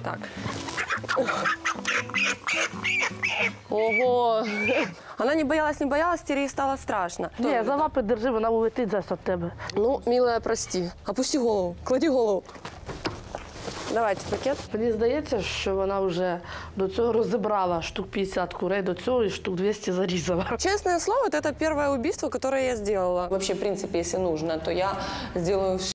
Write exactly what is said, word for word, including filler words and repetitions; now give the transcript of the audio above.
Так. Ого! Она не боялась, не боялась, теперь ей стало страшно. Ні, за лапи держи, вона улетить зараз від тебе. Ну, милая, прости. Опусти голову, клади голову. Давайте пакет. Мені здається, що вона вже до цього розібрала штук п'ятдесят курей, до цього і штук двісті зарізала. Честное слово, это первое убийство, которое я сделала. Вообще, в принципе, если нужно, то я сделаю все.